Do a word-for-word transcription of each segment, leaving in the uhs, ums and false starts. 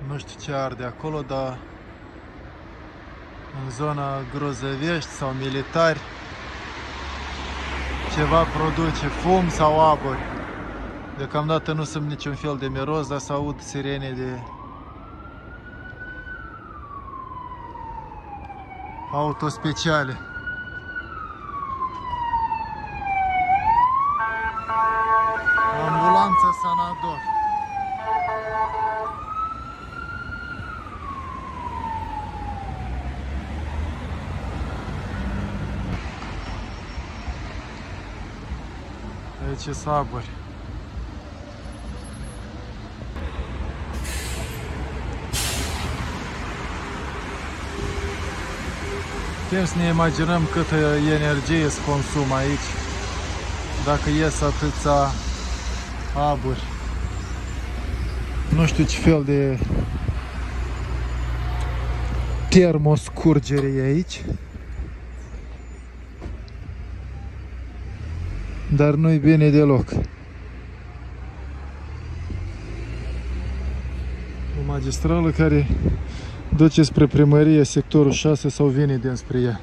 Nu știu ce arde acolo, dar în zona Grozăvești sau Militari ceva produce fum sau aburi. Deocamdată nu sunt niciun fel de miros, dar să aud sirene de autospeciale. Ambulanța Sanador. Aici e saburi. Putem să ne imaginăm câtă energie se consumă aici dacă ies atâția aburi. Nu știu ce fel de termoscurgere e aici, dar nu-i bine deloc. O magistrală care duce spre primărie, sectorul șase, sau vine dinspre ea.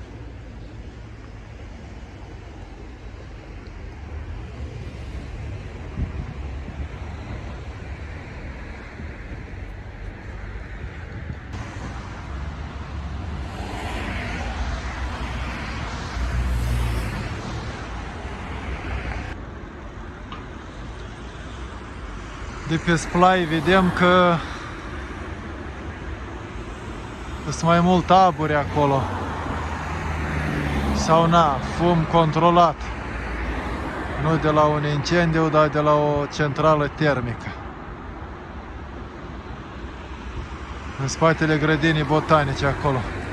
De pe splai vedem că sunt mai mult aburi acolo. Sau na, fum controlat. Nu de la un incendiu, dar de la o centrală termică. În spatele grădinii botanice acolo.